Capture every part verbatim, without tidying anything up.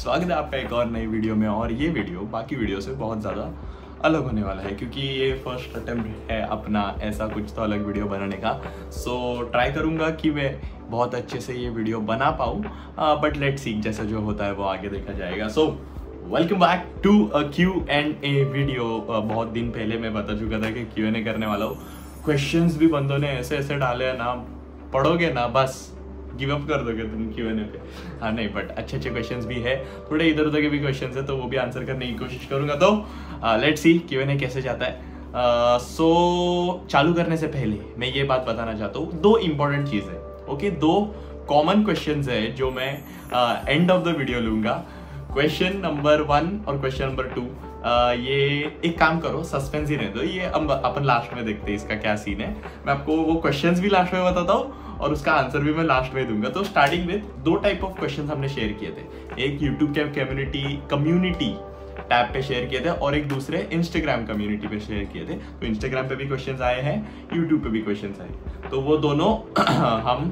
स्वागत है आपका एक और नई वीडियो में। और ये वीडियो बाकी वीडियो से बहुत ज़्यादा अलग होने वाला है क्योंकि ये फर्स्ट अटेम्प्ट है अपना ऐसा कुछ तो अलग वीडियो बनाने का। सो so, ट्राई करूँगा कि मैं बहुत अच्छे से ये वीडियो बना पाऊँ, बट लेट्स सी, जैसा जो होता है वो आगे देखा जाएगा। So welcome back to a Q and A video. बहुत दिन पहले मैं बता चुका था कि क्यू एंड ए करने वाला हूँ। क्वेश्चंस भी बंदों ने ऐसे ऐसे डाले हैं ना, पढ़ोगे ना बस गिव अप कर दोगे तुम क्यू एंड ए पे। हाँ नहीं, बट अच्छे अच्छे क्वेश्चंस भी है, थोड़े इधर उधर के भी क्वेश्चंस है, तो वो भी आंसर करने की कोशिश करूंगा। तो let's see Q and A कैसे जाता है। सो uh, so, चालू करने से पहले मैं ये बात बताना चाहता हूँ, दो इंपॉर्टेंट चीज़ है। ओके, दो कॉमन क्वेश्चंस है जो मैं एंड ऑफ द वीडियो लूंगा। क्वेश्चन नंबर वन और क्वेश्चन नंबर टू। ये एक काम करो, सस्पेंस ही रहने दो, ये अब अपन लास्ट में देखते हैं इसका क्या सीन है। मैं आपको वो क्वेश्चंस भी लास्ट में बताता हूँ और उसका आंसर भी मैं लास्ट में दूंगा। तो स्टार्टिंग विद दो टाइप ऑफ क्वेश्चंस हमने शेयर किए थे। एक यूट्यूब के कम्युनिटी कम्युनिटी टैब पे शेयर किए थे और एक दूसरे इंस्टाग्राम कम्युनिटी पे शेयर किए थे। तो इंस्टाग्राम पे भी क्वेश्चंस आए हैं, यूट्यूब पे भी क्वेश्चंस आए, तो वो दोनों हम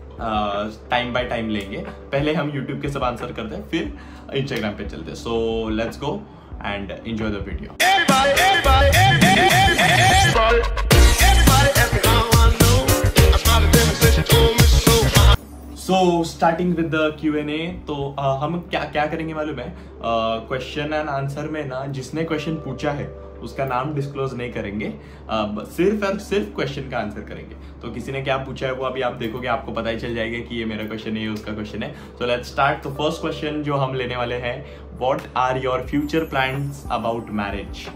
टाइम बाय टाइम लेंगे। पहले हम यूट्यूब के सब आंसर करते हैं, फिर इंस्टाग्राम पे चलते हैं। So let's go and enjoy the video. Everybody, everybody, everybody, everybody, everybody, I know. I started the session, oh, Miss So. So starting with the Q and A, तो uh, हम क्या क्या करेंगे मालूम है? क्वेश्चन एंड आंसर में ना, जिसने क्वेश्चन पूछा है उसका नाम डिस्क्लोज नहीं करेंगे, uh, सिर्फ और सिर्फ क्वेश्चन का आंसर करेंगे। तो किसी ने क्या पूछा है वो अभी आप देखोगे, आपको पता ही चल जाएगा कि ये मेरा क्वेश्चन है, ये उसका क्वेश्चन है। So let's start. तो फर्स्ट क्वेश्चन जो हम लेने वाले हैं, what are your future plans about marriage.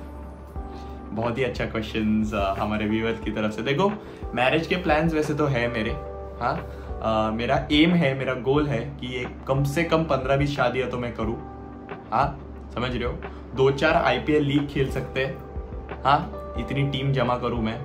बहुत ही अच्छा क्वेश्चन uh, हमारे व्यूअर्स की तरफ से। देखो, मैरिज के प्लान्स वैसे तो है मेरे, हाँ uh, मेरा एम है, मेरा गोल है कि एक कम से कम पंद्रह बीस शादियां तो मैं करूँ। हाँ समझ रहे हो, दो चार आईपीएल लीग खेल सकते हैं, हाँ इतनी टीम जमा करूं मैं।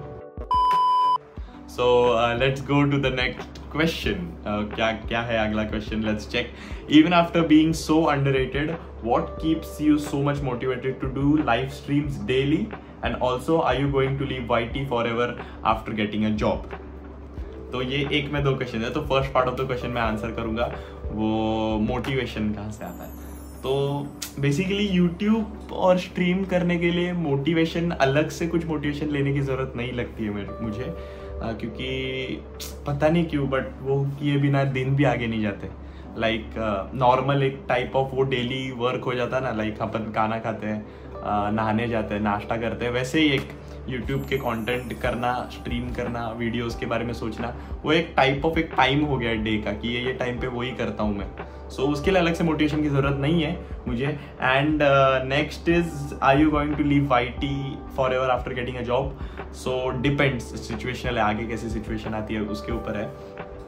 So let's go to the next question. क्या क्या है अगला question, let's check. Even after being so underrated, what keeps you so much motivated to do live streams daily, and also are you going to leave YT forever after getting a job. तो ये एक में दो question है, तो first part of the question मैं answer करूंगा, वो मोटिवेशन कहाँ से आता है। तो बेसिकली यूट्यूब और स्ट्रीम करने के लिए मोटिवेशन, अलग से कुछ मोटिवेशन लेने की ज़रूरत नहीं लगती है मुझे, आ, क्योंकि पता नहीं क्यों, बट वो किए बिना दिन भी आगे नहीं जाते। लाइक नॉर्मल एक टाइप ऑफ वो डेली वर्क हो जाता है ना, लाइक अपन खाना खाते हैं, नहाने जाते हैं, नाश्ता करते हैं, वैसे ही एक यूट्यूब के कंटेंट करना, स्ट्रीम करना, वीडियोस के बारे में सोचना, वो एक टाइप ऑफ एक टाइम हो गया डे का कि ये ये टाइम पे वही करता हूँ मैं। सो so, उसके लिए अलग से मोटिवेशन की जरूरत नहीं है मुझे। And next is, are you going to leave YT forever after getting a job. So depends, situational है, आगे कैसी सिचुएशन आती है उसके ऊपर है।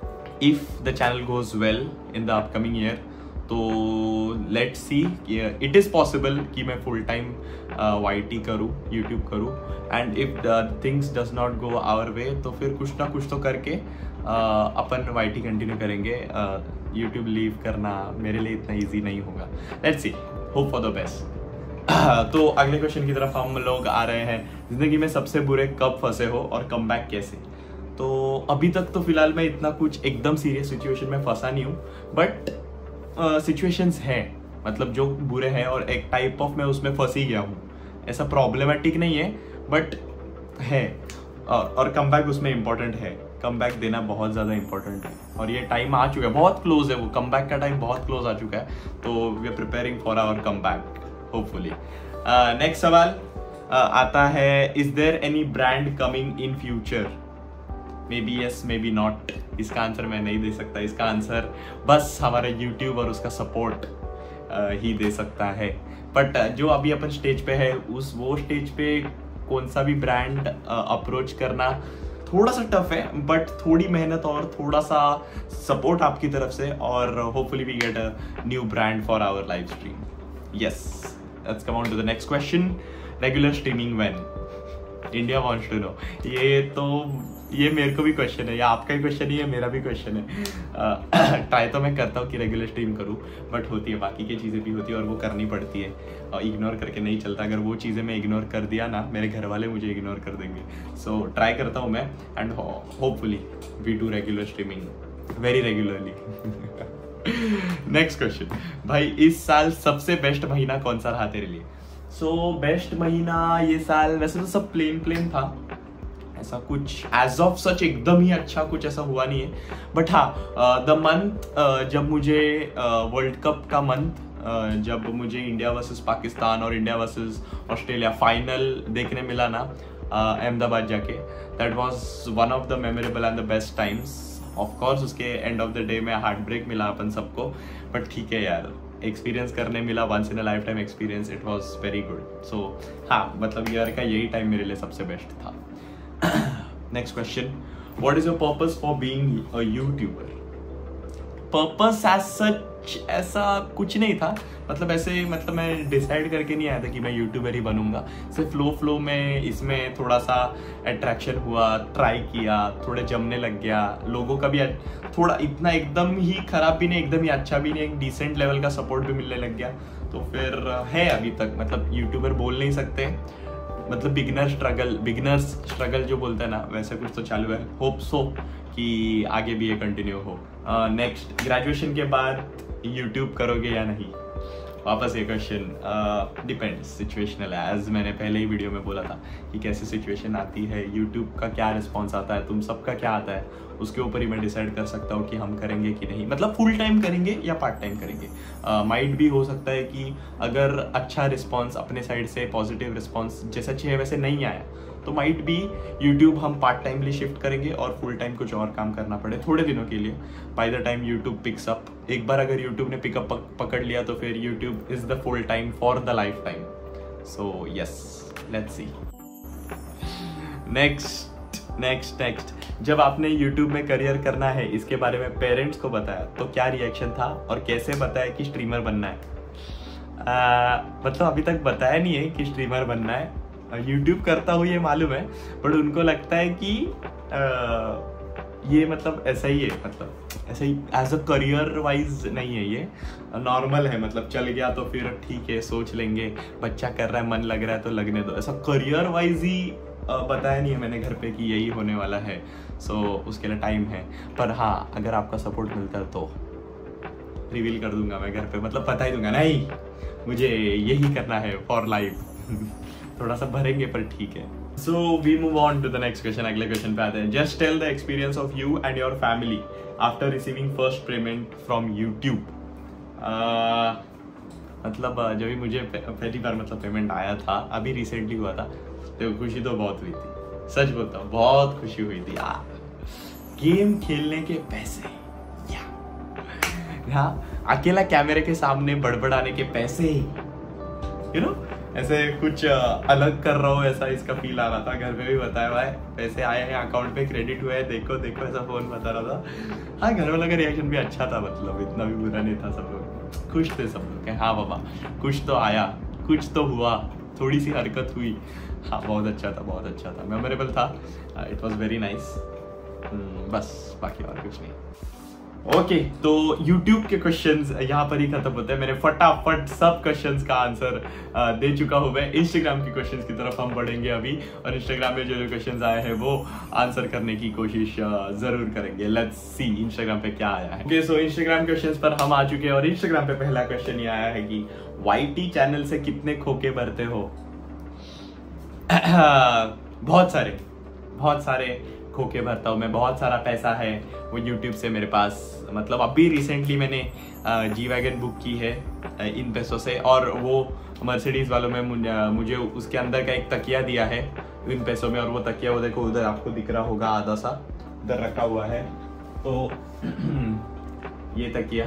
If the channel goes well in the upcoming year, तो let's see, it is possible कि मैं फुल टाइम वाईटी करूँ, यूट्यूब करूँ। And if the things does not go our way, तो फिर कुछ ना कुछ तो करके uh, अपन वाईटी कंटिन्यू करेंगे। यूट्यूब uh, लीव करना मेरे लिए इतना ईजी नहीं होगा। Let's see, hope for the best. तो अगले क्वेश्चन की तरफ हम लोग आ रहे हैं। जिंदगी में सबसे बुरे कब फंसे हो और कम बैक कैसे। तो अभी तक तो फिलहाल मैं इतना कुछ एकदम सीरियस सिचुएशन में फंसा नहीं हूँ, बट सिचुएशंस uh, हैं, मतलब जो बुरे हैं, और एक टाइप ऑफ मैं उसमें फंस ही गया हूँ। ऐसा प्रॉब्लमेटिक नहीं है, बट है, और, और कम बैक उसमें इम्पोर्टेंट है। कम बैक देना बहुत ज़्यादा इम्पोर्टेंट है, और ये टाइम आ चुका है, बहुत क्लोज है वो, कम बैक का टाइम बहुत क्लोज आ चुका है। तो we are preparing for our come back hopefully. Next सवाल uh, आता है, is there any brand coming in future. Maybe yes, maybe not. इसका आंसर मैं नहीं दे सकता, इसका आंसर बस हमारा यूट्यूब और उसका सपोर्ट uh, ही दे सकता है। बट uh, जो अभी अपन स्टेज पे है, उस वो स्टेज पे कौन सा भी ब्रांड अप्रोच uh, करना थोड़ा सा टफ है, बट थोड़ी मेहनत और थोड़ा सा सपोर्ट आपकी तरफ से, और hopefully we get a new brand for our live stream. Yes, let's come on to the next question. Regular streaming when, India wants to know. ये तो ये मेरे को भी क्वेश्चन है, या आपका ही क्वेश्चन ही है, मेरा भी क्वेश्चन है। ट्राई तो मैं करता हूँ कि रेगुलर स्ट्रीम करूँ, बट होती है, बाकी की चीज़ें भी होती है और वो करनी पड़ती है, और इग्नोर करके नहीं चलता। अगर वो चीज़ें मैं इग्नोर कर दिया ना, मेरे घर वाले मुझे इग्नोर कर देंगे। सो so, ट्राई करता हूँ मैं, and hopefully we do regular streaming very regularly. Next question भाई, इस साल सबसे बेस्ट महीना कौन सा रहा तेरे लिए? सो so, बेस्ट महीना ये साल वैसे तो सब प्लेन प्लेन था, ऐसा कुछ एज ऑफ सच एकदम ही अच्छा कुछ ऐसा हुआ नहीं है, बट हाँ द मंथ जब मुझे वर्ल्ड uh, कप का मंथ uh, जब मुझे इंडिया वर्सेस पाकिस्तान और इंडिया वर्सेस ऑस्ट्रेलिया फाइनल देखने मिला ना अहमदाबाद uh, जाके, that was one of the memorable and the best times. Of course उसके एंड ऑफ द डे में हार्ट ब्रेक मिला अपन सबको, बट ठीक है यार, एक्सपीरियंस करने मिला, once in a lifetime experience, it was very good. So हाँ, मतलब ईयर का यही टाइम मेरे लिए सबसे बेस्ट था। Next question, what is your purpose for being a YouTuber? Purpose as such ऐसा कुछ नहीं था, मतलब ऐसे मतलब मैं डिसाइड करके नहीं आया था कि मैं यूट्यूबर ही बनूंगा, सिर्फ फ्लो फ्लो में इसमें थोड़ा सा अट्रैक्शन हुआ, ट्राई किया, थोड़े जमने लग गया, लोगों का भी थोड़ा इतना एकदम ही खराब भी नहीं एकदम ही अच्छा भी नहीं, एक डिसेंट लेवल का सपोर्ट भी मिलने लग गया, तो फिर है अभी तक, मतलब यूट्यूबर बोल नहीं सकते, मतलब बिगिनर स्ट्रगल बिगिनर्स स्ट्रगल जो बोलते हैं ना, वैसे कुछ तो चालू है। होप सो कि आगे भी ये कंटिन्यू हो। नेक्स्ट uh, ग्रेजुएशन के बाद यूट्यूब करोगे या नहीं? वापस ये क्वेश्चन डिपेंड्स, सिचुएशनल है, एज मैंने पहले ही वीडियो में बोला था कि कैसी सिचुएशन आती है, यूट्यूब का क्या रिस्पॉन्स आता है, तुम सबका क्या आता है, उसके ऊपर ही मैं डिसाइड कर सकता हूँ कि हम करेंगे कि नहीं, मतलब फुल टाइम करेंगे या पार्ट टाइम करेंगे। माइट uh, भी हो सकता है कि अगर अच्छा रिस्पॉन्स अपने साइड से, पॉजिटिव रिस्पॉन्स जैसा चाहिए वैसे नहीं आया, तो माइट भी यूट्यूब हम पार्ट टाइमली शिफ्ट करेंगे और फुल टाइम कुछ और काम करना पड़े थोड़े दिनों के लिए। By the time YouTube picks up, एक बार अगर यूट्यूब ने पिकअप पकड़ लिया तो फिर YouTube is the full time for the lifetime. So yes, let's see. Next next next जब आपने यूट्यूब में करियर करना है इसके बारे में पेरेंट्स को बताया तो क्या रिएक्शन था, और कैसे बताया कि स्ट्रीमर बनना है? आ, मतलब अभी तक बताया नहीं है कि स्ट्रीमर बनना है, यूट्यूब करता हूँ ये मालूम है, बट उनको लगता है कि आ, ये मतलब ऐसा ही है, मतलब ऐसा ही एज अ करियर वाइज नहीं है, ये नॉर्मल है, मतलब चल गया तो फिर ठीक है, सोच लेंगे, बच्चा कर रहा है, मन लग रहा है तो लगने दो, ऐसा करियर वाइज ही बताया नहीं है मैंने घर पे कि यही होने वाला है। सो so, उसके लिए टाइम है, पर हाँ अगर आपका सपोर्ट मिलता है तो रिवील कर दूंगा मैं घर पे, मतलब बता ही दूंगा, नहीं मुझे यही करना है फॉर लाइफ। थोड़ा सा भरेंगे पर ठीक है। So we move on to the next question, अगले क्वेश्चन पे आते हैं। Just tell the experience of you and your family after receiving first payment from YouTube. मतलब जब भी मुझे पहली बार मतलब पेमेंट आया था, अभी रिसेंटली हुआ था, तो खुशी तो बहुत हुई थी, सच बोलता हूँ, बहुत खुशी हुई थी यार। गेम खेलने के पैसे, हाँ अकेला कैमरे के सामने बड़बड़ाने के पैसे, यू नो ऐसे कुछ अलग कर रहा हो, ऐसा इसका फील आ रहा था। घर में भी बताया भाई पैसे आए हैं अकाउंट पे, क्रेडिट हुआ है, देखो देखो, ऐसा फोन बता रहा था। हाँ घर वालों का रिएक्शन भी अच्छा था, मतलब इतना भी बुरा नहीं था, सब लोग खुश थे, सब लोग हाँ बाबा कुछ तो आया, कुछ तो हुआ, थोड़ी सी हरकत हुई। हाँ बहुत अच्छा था, बहुत अच्छा था, मेमोरेबल था, इट वॉज वेरी नाइस। बस बाकी और कुछ नहीं। ओके okay, तो YouTube के क्वेश्चंस यहाँ पर ही खत्म होते हैं। मैंने फटाफट सब क्वेश्चंस का आंसर दे चुका हूँ मैं। इंस्टाग्राम के क्वेश्चंस की तरफ हम बढ़ेंगे अभी, और इंस्टाग्राम में जो जो क्वेश्चंस आए हैं वो आंसर करने की कोशिश जरूर करेंगे। लेट्स सी इंस्टाग्राम पे क्या आया है। ओके सो इंस्टाग्राम क्वेश्चंस पर हम आ चुके हैं, और इंस्टाग्राम पे पहला क्वेश्चन ये आया है कि वाईटी चैनल से कितने खोखे भरते हो? बहुत सारे बहुत सारे खोके भरता हूँ मैं, बहुत सारा पैसा है वो यूट्यूब से मेरे पास। मतलब अभी रिसेंटली मैंने जी वैगन बुक की है इन पैसों से, और वो मर्सिडीज वालों में मुझे उसके अंदर का एक तकिया दिया है इन पैसों में, और वो तकिया वो देखो उधर आपको दिख रहा होगा, आधा सा उधर रखा हुआ है। तो ये तकिया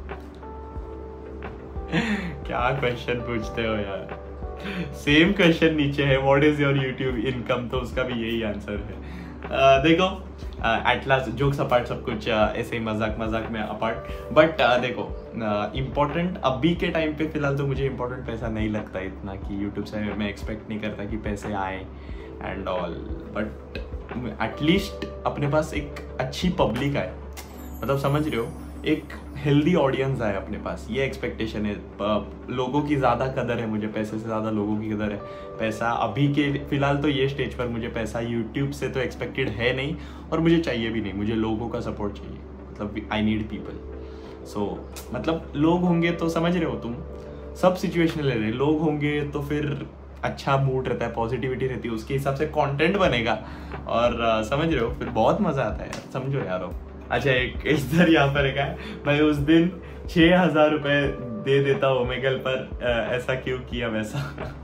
क्या क्वेश्चन पूछते हो यार, सेम क्वेश्चन नीचे है, what is your YouTube income, तो उसका भी यही आंसर है। Uh, देखो एट लास्ट जोक्स अपार्ट, सब कुछ uh, ऐसे ही मजाक मजाक में अपार्ट, बट uh, देखो इम्पोर्टेंट uh, अभी के टाइम पे फिलहाल तो मुझे इम्पोर्टेंट पैसा नहीं लगता इतना कि यूट्यूब से मैं एक्सपेक्ट नहीं करता कि पैसे आए एंड ऑल, बट एटलीस्ट अपने पास एक अच्छी पब्लिक आए, मतलब समझ रहे हो, एक हेल्दी ऑडियंस आए अपने पास, ये एक्सपेक्टेशन है। लोगों की ज़्यादा कदर है मुझे, पैसे से ज़्यादा लोगों की कदर है। पैसा अभी के फिलहाल तो ये स्टेज पर मुझे पैसा यूट्यूब से तो एक्सपेक्टेड है नहीं, और मुझे चाहिए भी नहीं, मुझे लोगों का सपोर्ट चाहिए, मतलब I need people. So so, मतलब लोग होंगे तो समझ रहे हो तुम, सब सिचुएशन ले रहे, लोग होंगे तो फिर अच्छा मूड रहता है, पॉजिटिविटी रहती है, उसके हिसाब से कंटेंट बनेगा और uh, समझ रहे हो, फिर बहुत मजा आता है यार, समझो यारो। अच्छा एक इधर यहाँ पर एक है भाई, उस दिन छह हजार रुपए दे देता ओमेगल पर, uh, ऐसा क्यों किया वैसा।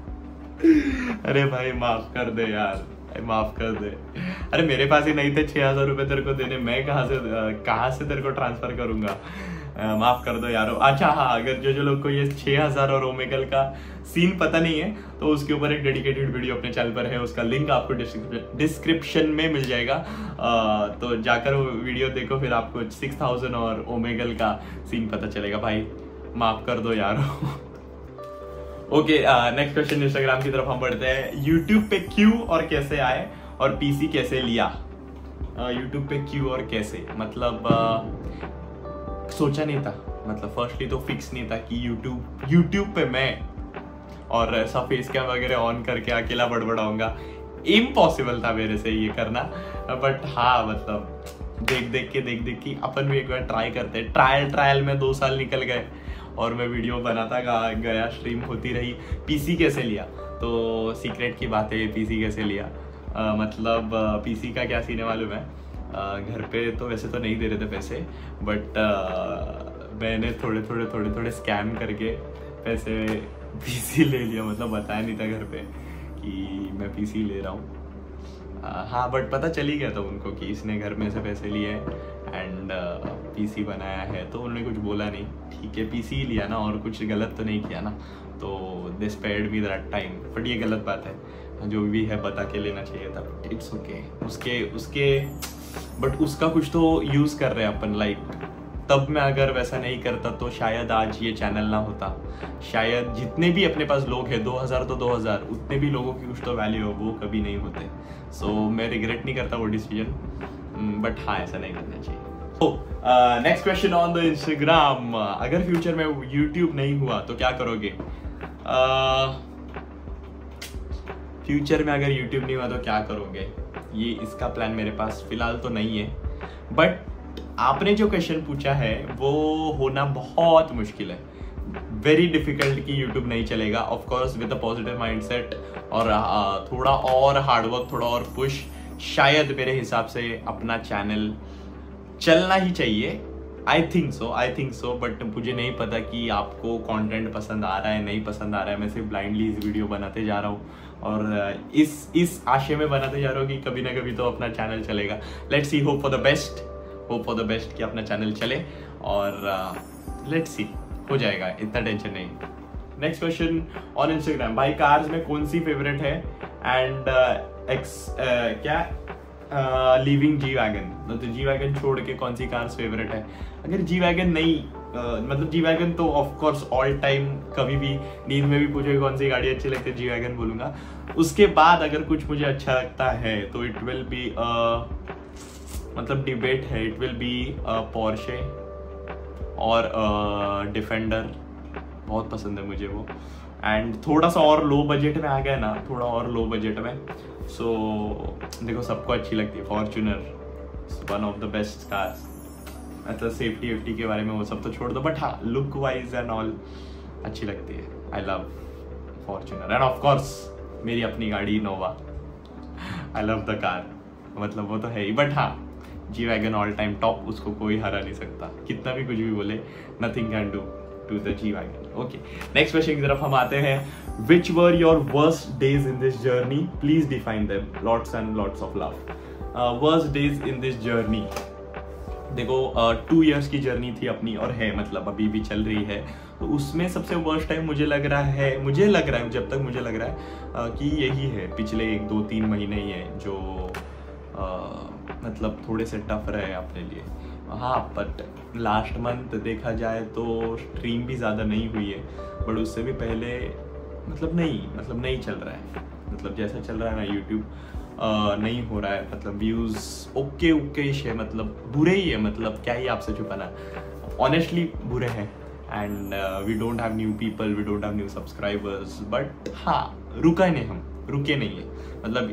अरे भाई माफ कर दे यार, माफ कर दे। अरे मेरे पास ही नहीं थे छह हजार रुपए तेरे को देने, मैं कहाँ से कहाँ से तेरे को ट्रांसफर करूंगा, आ, माफ कर दो यारो। अच्छा हाँ, अगर जो जो लोग को ये छह हजार और ओमेगल का सीन पता नहीं है तो उसके ऊपर एक डेडिकेटेड वीडियो अपने चैनल पर है, उसका लिंक आपको डिस्क्रिप्शन में मिल जाएगा, आ, तो जाकर वो वीडियो देखो, फिर आपको सिक्स थाउजेंड और ओमेगल का सीन पता चलेगा। भाई माफ कर दो यारो। ओके नेक्स्ट क्वेश्चन इंस्टाग्राम की तरफ हम बढ़ते हैं। यूट्यूब पे क्यों और कैसे आए और पीसी कैसे लिया? यूट्यूब uh, पे क्यों और कैसे मतलब uh, सोचा नहीं था, मतलब फर्स्टली तो फिक्स नहीं था कि यूट्यूब यूट्यूब पे मैं और ऐसा फेस कैम वगैरह ऑन करके अकेला बड़बड़ाऊंगा, इम्पॉसिबल था मेरे से ये करना। बट हाँ मतलब देख देख के देख देख के अपन भी एक बार ट्राई करते हैं, ट्रायल ट्रायल में दो साल निकल गए और मैं वीडियो बनाता गया, स्ट्रीम होती रही। पीसी कैसे लिया तो सीक्रेट की बात है, पीसी कैसे लिया आ, मतलब पीसी का क्या सीन है मालूम है, आ, घर पे तो वैसे तो नहीं दे रहे थे पैसे, बट आ, मैंने थोड़े थोड़े थोड़े थोड़े स्कैम करके पैसे पीसी ले लिया, मतलब बताया नहीं था घर पे कि मैं पीसी ले रहा हूँ। हाँ बट पता चल ही गया था उनको कि इसने घर में से पैसे लिए एंड पीसी बनाया है, तो उन्होंने कुछ बोला नहीं, ठीक है पीसी ही लिया ना और कुछ गलत तो नहीं किया ना, तो they spared me that time. But ये गलत बात है, जो भी है बता के लेना चाहिए था, बट इट्स ओके। उसके उसके बट उसका कुछ तो यूज़ कर रहे हैं अपन, लाइक तब मैं अगर वैसा नहीं करता तो शायद आज ये चैनल ना होता, शायद जितने भी अपने पास लोग हैं, दो हज़ार तो दो हज़ार, उतने भी लोगों की कुछ तो वैल्यू हो, वो कभी नहीं होते। सो so, मैं रिग्रेट नहीं करता वो डिसीजन, बट हाँ ऐसा नहीं करना चाहिए। Next question on the Instagram, अगर फ्यूचर में यूट्यूब नहीं हुआ तो क्या करोगे? फ्यूचर uh, में अगर यूट्यूब नहीं हुआ तो क्या करोगे, ये इसका प्लान मेरे पास फिलहाल तो नहीं है, बट आपने जो क्वेश्चन पूछा है वो होना बहुत मुश्किल है, वेरी डिफिकल्ट कि यूट्यूब नहीं चलेगा। Of course with a positive mindset और uh, थोड़ा और हार्डवर्क, थोड़ा और पुश, शायद मेरे हिसाब से अपना चैनल चलना ही चाहिए। I think so I think so but मुझे नहीं पता कि आपको कंटेंट पसंद आ रहा है नहीं पसंद आ रहा है। मैं सिर्फ ब्लाइंडली इस वीडियो बनाते जा रहा हूँ और इस इस आशय में बनाते जा रहा हूँ कि कभी ना कभी तो अपना चैनल चलेगा। Let's see, hope for the best, hope for the best कि अपना चैनल चले और लेट्स सी हो जाएगा, इतना टेंशन नहीं। नेक्स्ट क्वेश्चन ऑन इंस्टाग्राम, भाई कार्स में कौन सी फेवरेट है एंड एक्स क्या लीविंग जी वैगन, मतलब जी वैगन छोड़ के कौन सी कार्स फेवरेट है? अगर जी वैगन नहीं uh, मतलब जी वैगन तो ऑफ कोर्स ऑल टाइम, कभी भी नींद में भी पूछोगे कौन सी गाड़ी अच्छी लगती है, जी वैगन बोलूंगा। उसके बाद अगर कुछ मुझे अच्छा लगता है तो इट विल बी मतलब डिबेट है, इट विल बी पोर्शे और डिफेंडर, uh, बहुत पसंद है मुझे वो। एंड थोड़ा सा और लो बजट में आ गया ना, थोड़ा और लो बजट में, सो so, देखो सबको अच्छी लगती है Fortuner, one of the best cars. मतलब सेफ्टी वेफ्टी के बारे में वो सब तो छोड़ दो, बट हाँ लुक वाइज एंड ऑल अच्छी लगती है। I love Fortuner and of course मेरी अपनी गाड़ी Innova, I love the car, मतलब वो तो है ही। बट हाँ G wagon all time top, उसको कोई हरा नहीं सकता, कितना भी कुछ भी बोले, nothing can do to the G wagon. Okay next question की तरफ हम आते हैं। Which were your worst days in this journey, please define them, lots and lots of love. Worst days in this journey, देखो two uh, years की journey थी अपनी और है, मतलब अभी भी चल रही है, तो उसमें सबसे वर्स्ट टाइम मुझे लग रहा है मुझे लग रहा है जब तक मुझे लग रहा है uh, कि यही है, पिछले एक दो तीन महीने ही है जो uh, मतलब थोड़े से टफ रहे अपने लिए। हाँ बट लास्ट मंथ देखा जाए तो स्ट्रीम भी ज़्यादा नहीं हुई है, बट उससे भी पहले मतलब नहीं मतलब नहीं चल रहा है, मतलब जैसा चल रहा है ना यूट्यूब uh, नहीं हो रहा है, मतलब व्यूज़ ओके ओके है, मतलब बुरे ही है, मतलब क्या ही आपसे छुपाना, ऑनेस्टली बुरे हैं। And we don't have new people, we don't have new subscribers, but हाँ रुका नहीं, हम रुके नहीं है,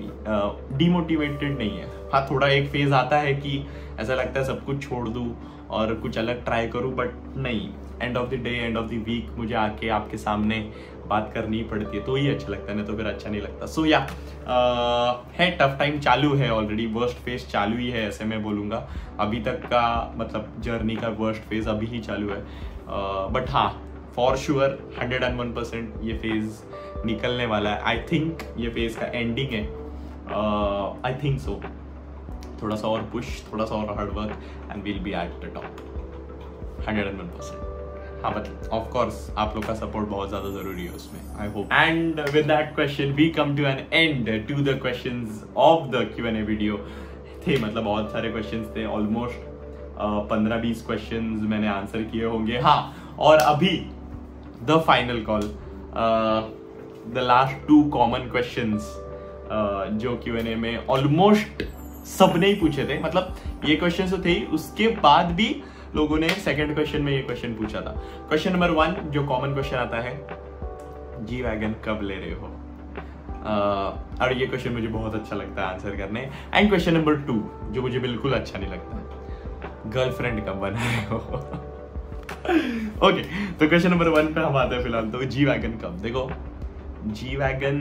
मतलब डिमोटिवेटेड uh, नहीं है। हाँ थोड़ा एक फेज आता है कि ऐसा लगता है सब कुछ छोड़ दूँ और कुछ अलग ट्राई करूँ, बट नहीं, end of the day end of the week मुझे आके आपके सामने बात करनी पड़ती है तो ही अच्छा लगता है, नहीं तो फिर अच्छा नहीं लगता। सो so, या yeah, है टफ टाइम चालू है ऑलरेडी, वर्स्ट फेज चालू ही है ऐसे मैं बोलूँगा। अभी तक का मतलब जर्नी का वर्स्ट फेज अभी ही चालू है, बट uh, हाँ for sure hundred and one percent ये फेज निकलने वाला है। आई थिंक ये फेज का एंडिंग है, आई थिंक सो। थोड़ा सा और पुश, थोड़ा सा और hard work and will be at the top hundred and one percent. हाँ बट ऑफ कोर्स आप लोग का सपोर्ट बहुत ज्यादा जरूरी है उसमें, I hope. And with that question we come to an end to the questions of the Q and A video. थे मतलब बहुत सारे क्वेश्चंस थे, ऑलमोस्ट पंद्रह बीस क्वेश्चंस मैंने आंसर किए होंगे। हाँ, और अभी the final call, the last two common questions जो क्यू एन ए में ऑलमोस्ट सबने ही पूछे थे, मतलब ये क्वेश्चन तो थे ही, उसके बाद भी लोगों ने सेकंड क्वेश्चन में ये क्वेश्चन पूछा था। क्वेश्चन नंबर वन जो कॉमन क्वेश्चन आता है, जी वैगन कब ले रहे हो? uh, और ये क्वेश्चन मुझे बहुत अच्छा लगता है आंसर करने। एंड क्वेश्चन नंबर टू जो मुझे बिल्कुल अच्छा नहीं लगता है, गर्लफ्रेंड कब बना रहे हो? ओके okay, तो क्वेश्चन नंबर वन पे हम आते हैं फिलहाल। तो जी वैगन कब? देखो जी वैगन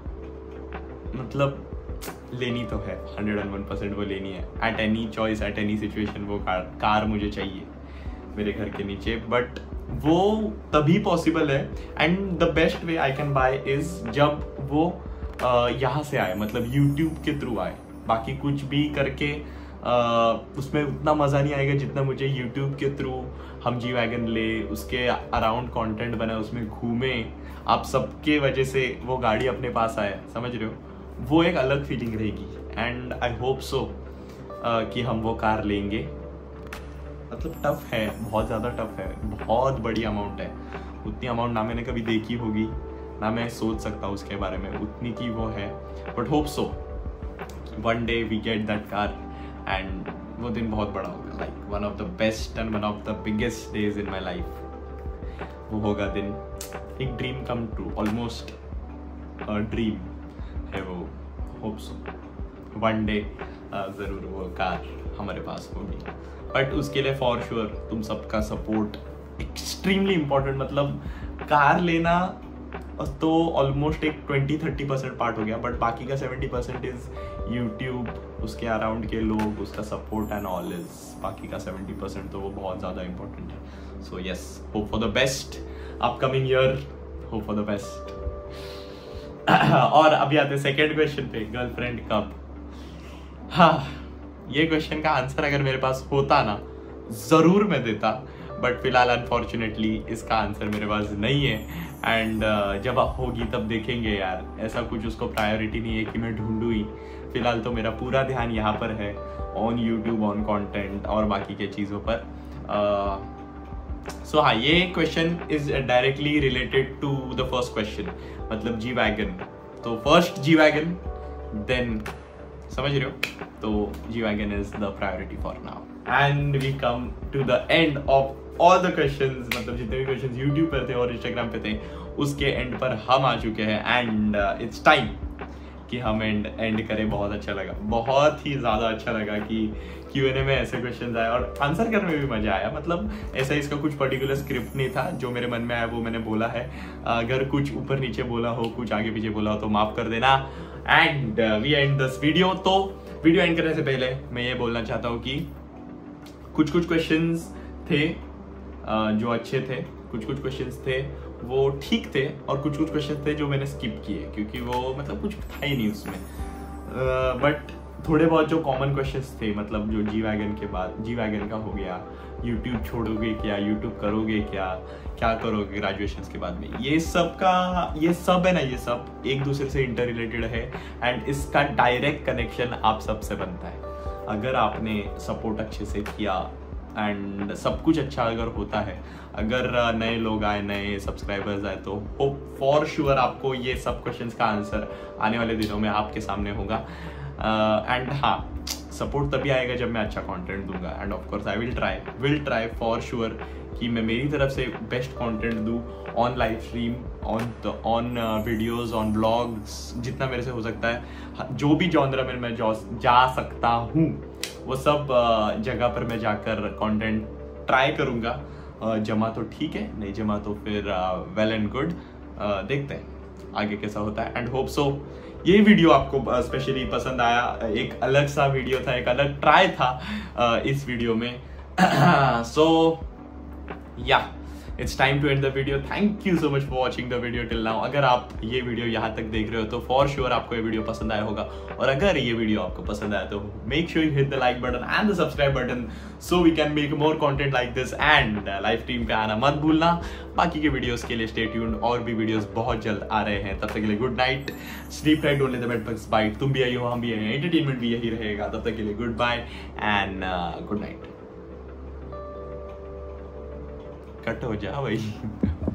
मतलब लेनी तो है, हंड्रेड एंड वन परसेंट वो लेनी है। At any choice, at any situation वो कार कार मुझे चाहिए मेरे घर के नीचे, बट वो तभी पॉसिबल है and the best way I can buy is जब वो uh, यहाँ से आए, मतलब यूट्यूब के थ्रू आए। बाकी कुछ भी करके uh, उसमें उतना मज़ा नहीं आएगा जितना मुझे यूट्यूब के थ्रू हम जी वैगन ले, उसके अराउंड कंटेंट बना, उसमें घूमे, आप सबके वजह से वो गाड़ी अपने पास आए, समझ रहे हो? वो एक अलग फीलिंग रहेगी एंड आई होप सो कि हम वो कार लेंगे। मतलब टफ है, बहुत ज़्यादा टफ है, बहुत बड़ी अमाउंट है, उतनी अमाउंट ना मैंने कभी देखी होगी ना मैं सोच सकता हूँ उसके बारे में, उतनी की वो है। But hope so one day we get that car and वो दिन बहुत बड़ा होगा, like one of the best and one of the biggest days in my life. वो होगा दिन, एक dream come true, almost dream है वो। होप सो वन डे ज़रूर वो कार हमारे पास होगी, बट उसके लिए फॉर श्योर तुम सबका सपोर्ट एक्सट्रीमली इम्पोर्टेंट। मतलब कार लेना तो ऑलमोस्ट एक ट्वेंटी थर्टी परसेंट पार्ट हो गया, बट बाकी का सेवेंटी परसेंट इज यूट्यूब, उसके अराउंड के लोग, उसका सपोर्ट एंड ऑल इज, बाकी का सेवेंटी परसेंट तो वो बहुत ज़्यादा इंपॉर्टेंट है। So yes, hope for the best upcoming year, hope for the best. और अभी आते हैं सेकेंड क्वेश्चन पे, गर्लफ्रेंड कब? हाँ, ये क्वेश्चन का आंसर अगर मेरे पास होता ना जरूर मैं देता, बट फिलहाल अनफॉर्चुनेटली इसका आंसर मेरे पास नहीं है। एंड uh, जब आप होगी तब देखेंगे यार, ऐसा कुछ उसको प्रायोरिटी नहीं है कि मैं ढूंढूं ही। फिलहाल तो मेरा पूरा ध्यान यहाँ पर है, ऑन यूट्यूब, ऑन कंटेंट और बाकी के चीज़ों पर। सो uh, so, हाँ, ये question is directly related to the first question, मतलब जी वैगन। तो फर्स्ट जी वैगन, देन समझ रहे हो, तो G wagon is the priority for now. And we come to the end of all the questions, मतलब जितने भी questions YouTube पर थे और इंस्टाग्राम पे थे उसके एंड पर हम आ चुके हैं। एंड इट्स टाइम कि हम एंड एंड करें। बहुत अच्छा लगा, बहुत ही ज़्यादा अच्छा लगा कि क्यू एन ए में ऐसे क्वेश्चंस आए और आंसर करने में भी मज़ा आया। मतलब ऐसा इसका कुछ पर्टिकुलर स्क्रिप्ट नहीं था, जो मेरे मन में आया वो मैंने बोला है। अगर कुछ ऊपर नीचे बोला हो, कुछ आगे पीछे बोला हो तो माफ़ कर देना। And we end this video. तो वीडियो एंड करने से पहले मैं ये बोलना चाहता हूँ कि कुछ कुछ क्वेश्चंस थे जो अच्छे थे, कुछ कुछ क्वेश्चंस थे वो ठीक थे, और कुछ कुछ क्वेश्चंस थे जो मैंने स्किप किए क्योंकि वो मतलब कुछ था ही नहीं उसमें। बट uh, थोड़े बहुत जो कॉमन क्वेश्चंस थे, मतलब जो जी वैगन के बाद, जी वैगन का हो गया, यूट्यूब छोड़ोगे क्या, यूट्यूब करोगे क्या, क्या करोगे ग्रेजुएशन के बाद में, ये सब का ये सब है ना, ये सब एक दूसरे से इंटर रिलेटेड है एंड इसका डायरेक्ट कनेक्शन आप सबसे बनता है। अगर आपने सपोर्ट अच्छे से किया एंड सब कुछ अच्छा अगर होता है, अगर नए लोग आए, नए सब्सक्राइबर्स आए, तो होप फॉर श्योर आपको ये सब क्वेश्चंस का आंसर आने वाले दिनों में आपके सामने होगा। एंड uh, हाँ, सपोर्ट तभी आएगा जब मैं अच्छा कंटेंट दूंगा। And of course I will try will try for sure कि मैं मेरी तरफ से बेस्ट कंटेंट दूं on live stream, on on videos, on blogs, जितना मेरे से हो सकता है। जो भी जॉनरा में मैं जा सकता हूँ वो सब जगह पर मैं जाकर कंटेंट ट्राई करूंगा, जमा तो ठीक है, नहीं जमा तो फिर वेल एंड गुड, देखते हैं आगे कैसा होता है। एंड होप सो ये वीडियो आपको स्पेशली पसंद आया, एक अलग सा वीडियो था, एक अलग ट्राई था इस वीडियो में। So yeah it's time to end the video. Thank you so much for watching the video till now. अगर आप ये वीडियो यहाँ तक देख रहे हो तो फॉर श्योर आपको ये वीडियो पसंद आया होगा, और अगर ये वीडियो आपको पसंद आया तो make sure you hit the like button and the subscribe button so we can make more content like this. And live stream पे आना मत भूलना। बाकी के वीडियोस के लिए स्टे ट्यून्ड, और भी वीडियोस बहुत जल्द आ रहे हैं। तब तक के लिए good night, sleep tight, don't let the bed bugs bite. तुम भी आई हो, हम भी आए, एंटरटेनमेंट भी यही रहेगा। तब तक के लिए good bye and good night. Cut हो जा भाई।